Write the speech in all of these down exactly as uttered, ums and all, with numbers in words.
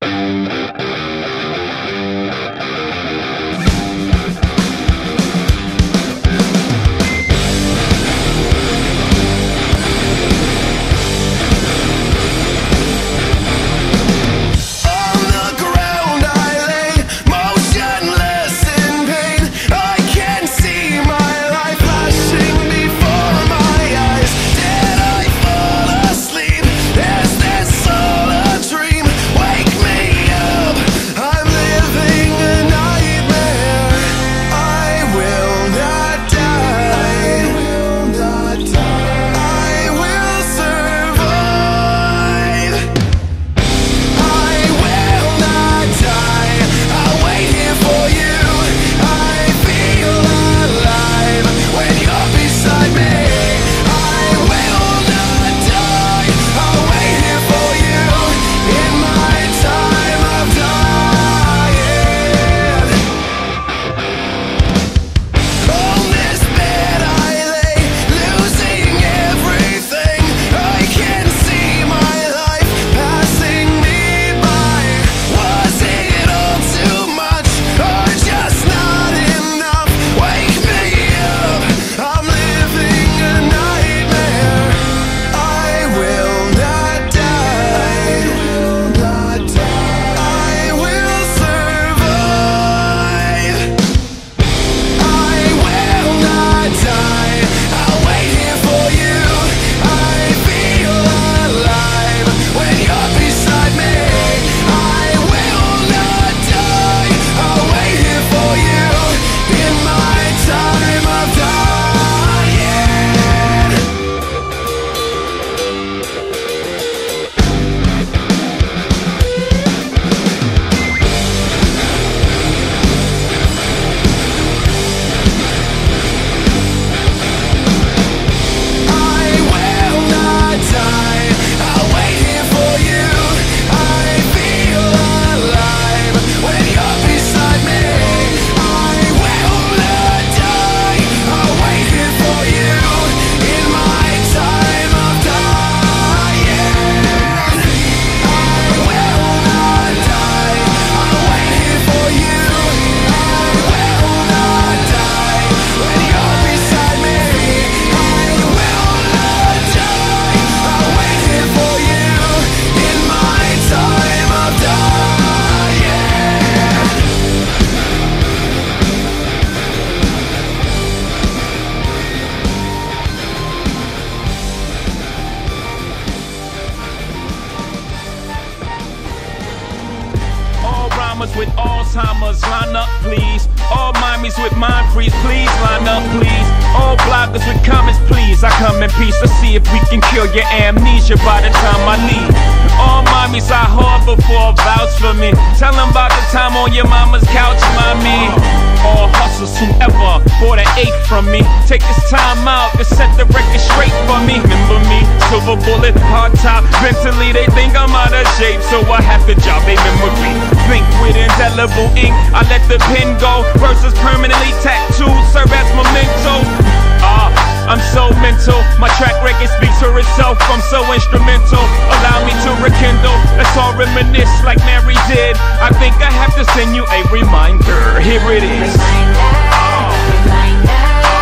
With Alzheimer's, line up please. All mommies with mind freeze, please line up please. All bloggers with comments, please. I come in peace. Let's see if we can kill your amnesia by the time I leave. All mommies I harbor for vouch for me. Tell them about the time on your mama's couch, mommy. All hustlers whoever bought an eighth from me, take this time out to set the record straight for me. Remember me, silver bullet, hard top. Mentally they think I'm out of shape, so I have to jog their memory. Think with indelible ink, I let the pen go. Verses permanently tattooed, serve as mementos. Ah, I'm so mental, my track record speaks for itself. I'm so instrumental, allow me to rekindle. Let's all reminisce like Mary did. I think I have to send you a reminder. Here it is. Reminder, reminder,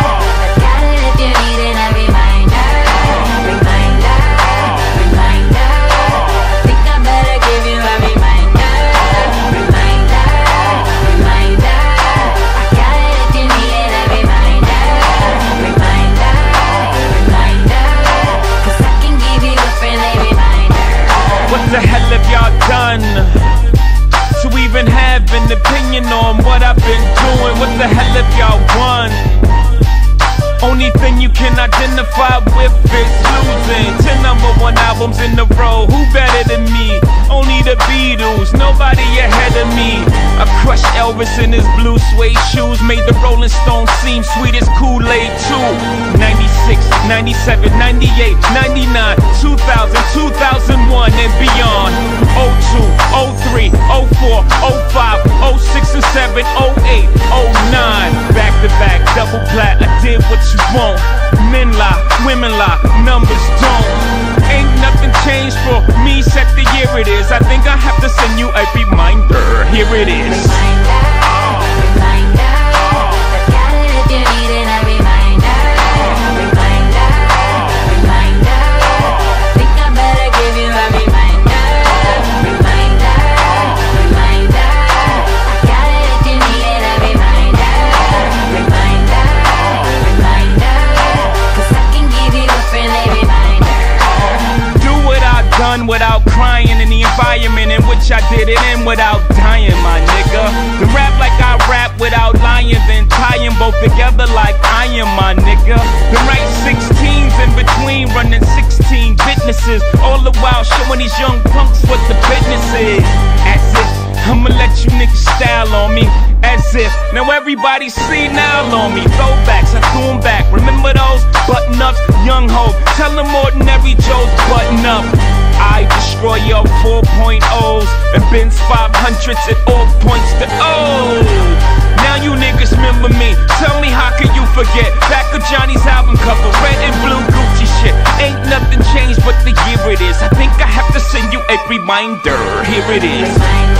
I got it if you need it, a reminder. Reminder, reminder, I think I better give you a reminder. Reminder, reminder, I got it if you need it, a reminder. Reminder, reminder, cause I can give you a friendly reminder. What the hell have y'all done to even have an opinion on what I've been doing? What the hell have y'all won? Only thing you can identify with is losing. Ten number one albums in a row, who better than me? Only the Beatles, nobody ahead of me. I crushed Elvis in his blue suede shoes, made the Rolling Stones seem sweet as Kool-Aid too. Ninety-six, ninety-seven, ninety-eight, ninety-nine, two thousand, two thousand one and beyond. oh two, oh three, oh four, oh five, oh six and seven, oh eight, oh nine. Back to back, double plat, I did what you want. Men lie, women lie, numbers don't. Ain't nothing changed for me, set the year it is. I think I have to send you a Deathmatch, I did it in without dying, my nigga. The rap like I rap without lying, then tying both together like iron, my nigga. The right sixteens in between, running sixteen businesses, all the while showing these young punks what the business is. As if I'ma let you niggas style on me, as if now everybody see now on me. Throwbacks, I threw 'em back. Remember those button ups, young ho? Tell them ordinary Joe's button up. I destroy your four point ohs and Ben's five hundreds at all points to oh. Now you niggas remember me. Tell me how can you forget? Back of Johnny's album cover, red and blue Gucci shit. Ain't nothing changed but the year it is. I think I have to send you a reminder. Here it is.